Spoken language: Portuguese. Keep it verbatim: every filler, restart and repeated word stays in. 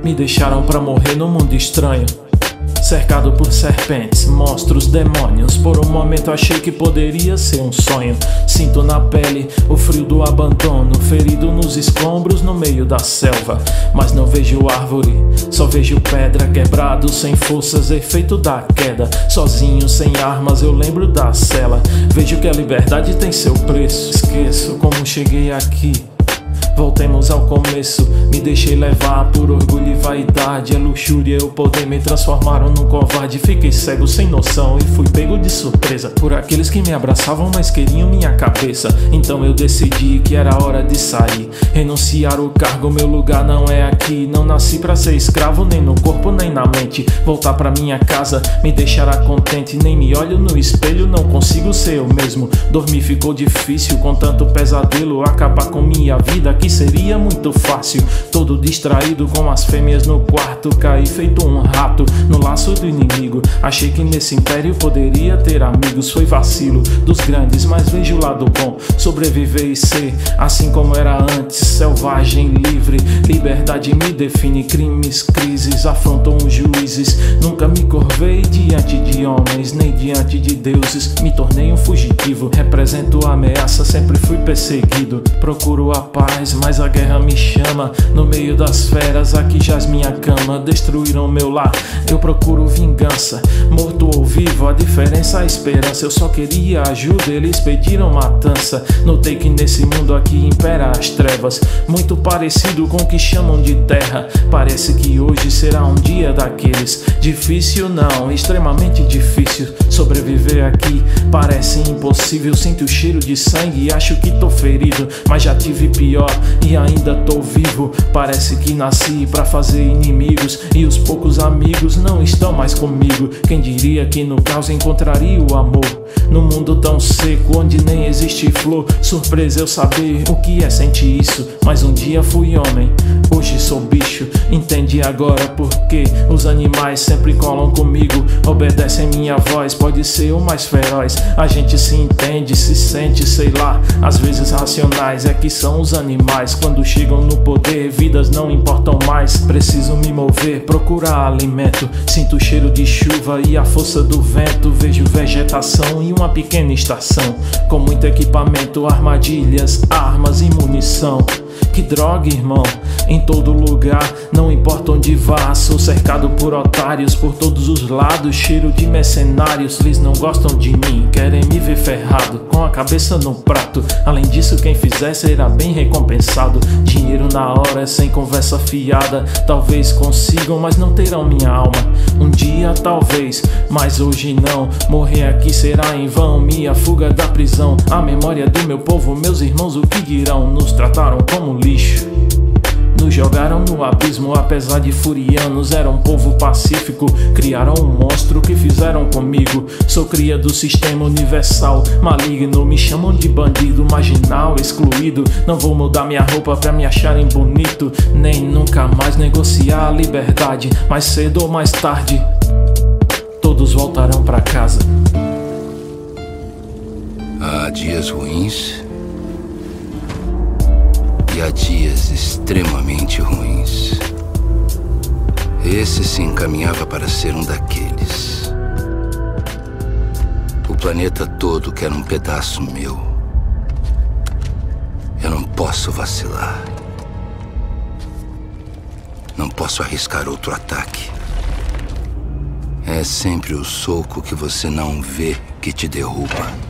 Me deixaram pra morrer num mundo estranho, cercado por serpentes, monstros, demônios. Por um momento achei que poderia ser um sonho. Sinto na pele o frio do abandono, ferido nos escombros no meio da selva. Mas não vejo árvore, só vejo pedra, quebrado, sem forças, efeito da queda. Sozinho, sem armas, eu lembro da cela. Vejo que a liberdade tem seu preço. Esqueço como cheguei aqui. Voltemos ao começo, me deixei levar por orgulho e vaidade. A luxúria e o poder me transformaram num covarde. Fiquei cego sem noção e fui pego de surpresa por aqueles que me abraçavam, mas queriam minha cabeça. Então eu decidi que era hora de sair, renunciar o cargo, meu lugar não é aqui. Não nasci pra ser escravo, nem no corpo nem na mente. Voltar pra minha casa me deixará contente. Nem me olho no espelho, não consigo ser eu mesmo. Dormir ficou difícil com tanto pesadelo. Acabar com minha vida que seria muito fácil. Todo distraído com as fêmeas no quarto, caí feito um rato no laço do inimigo. Achei que nesse império poderia ter amigos. Foi vacilo dos grandes, mas vejo o lado bom. Sobreviver e ser assim como era antes, selvagem, livre. Liberdade me define. Crimes, crises afrontam os juízes. Nunca me curvei diante de homens, nem diante de deuses. Me tornei um fugitivo, represento a ameaça. Sempre fui perseguido, procuro a paz, mas a guerra me chama. No meio das feras, aqui jaz minha cama. Destruíram meu lar, eu procuro vingança. Morto ou vivo, a diferença é a esperança. Eu só queria ajuda, eles pediram matança. Notei que nesse mundo aqui impera as trevas, muito parecido com o que chamam de terra. Parece que hoje será um dia daqueles. Difícil não, extremamente difícil. Sobreviver aqui parece impossível. Sinto o cheiro de sangue e acho que tô ferido, mas já tive pior e ainda tô vivo. Parece que nasci pra fazer inimigos e os poucos amigos não estão mais comigo. Quem diria que no caos encontraria o amor, num mundo tão seco onde nem existe flor. Surpresa eu saber o que é sentir isso, mas um dia fui homem, hoje sou bicho. Entende agora por que os animais sempre colam comigo, obedecem minha voz. Pode ser o mais feroz, a gente se entende, se sente, sei lá. Às vezes racionais é que são os animais. Quando chegam no poder, vidas não importam mais. Preciso me mover, procurar alimento. Sinto o cheiro de chuva e a força do vento. Vejo vegetação e uma pequena estação com muito equipamento, armadilhas, armas e munição. Que droga, irmão, em todo lugar, não importa onde vá. Sou cercado por otários por todos os lados. Cheiro de mercenários, eles não gostam de mim, querem me ver ferrado, com a cabeça no prato. Além disso, quem fizer será bem recompensado. Dinheiro na hora, sem conversa fiada. Talvez consigam, mas não terão minha alma. Um dia talvez, mas hoje não. Morrer aqui será em vão, minha fuga da prisão. A memória do meu povo, meus irmãos, o que dirão? Nos trataram como lixo, nos jogaram no abismo. Apesar de furianos, era um povo pacífico. Criaram um monstro que fizeram comigo. Sou cria do sistema universal, maligno. Me chamam de bandido, marginal, excluído. Não vou mudar minha roupa pra me acharem bonito, nem nunca mais negociar a liberdade. Mais cedo ou mais tarde, todos voltarão pra casa. Há dias ruins e há dias extremamente ruins. Esse se encaminhava para ser um daqueles. O planeta todo quer um pedaço meu. Eu não posso vacilar. Não posso arriscar outro ataque. É sempre o soco que você não vê que te derruba.